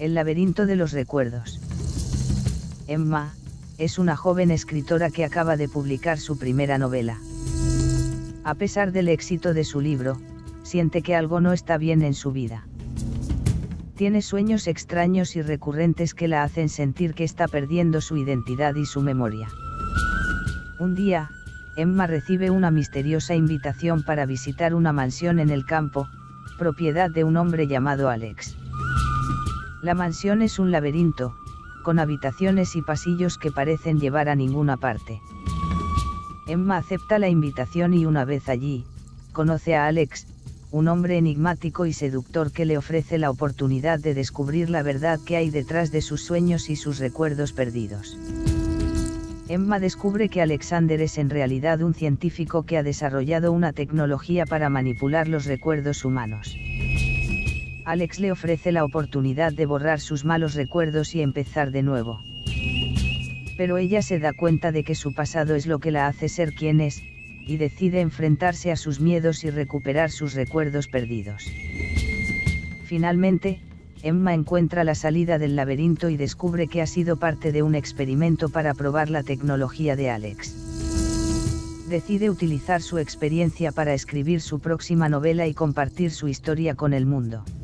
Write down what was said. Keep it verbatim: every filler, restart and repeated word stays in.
El laberinto de los recuerdos. Emma es una joven escritora que acaba de publicar su primera novela. A pesar del éxito de su libro, siente que algo no está bien en su vida. Tiene sueños extraños y recurrentes que la hacen sentir que está perdiendo su identidad y su memoria. Un día, Emma recibe una misteriosa invitación para visitar una mansión en el campo, propiedad de un hombre llamado Alex. La mansión es un laberinto, con habitaciones y pasillos que parecen llevar a ninguna parte. Emma acepta la invitación y una vez allí, conoce a Alex, un hombre enigmático y seductor que le ofrece la oportunidad de descubrir la verdad que hay detrás de sus sueños y sus recuerdos perdidos. Emma descubre que Alexander es en realidad un científico que ha desarrollado una tecnología para manipular los recuerdos humanos. Alex le ofrece la oportunidad de borrar sus malos recuerdos y empezar de nuevo. Pero ella se da cuenta de que su pasado es lo que la hace ser quien es, y decide enfrentarse a sus miedos y recuperar sus recuerdos perdidos. Finalmente, Emma encuentra la salida del laberinto y descubre que ha sido parte de un experimento para probar la tecnología de Alex. Decide utilizar su experiencia para escribir su próxima novela y compartir su historia con el mundo.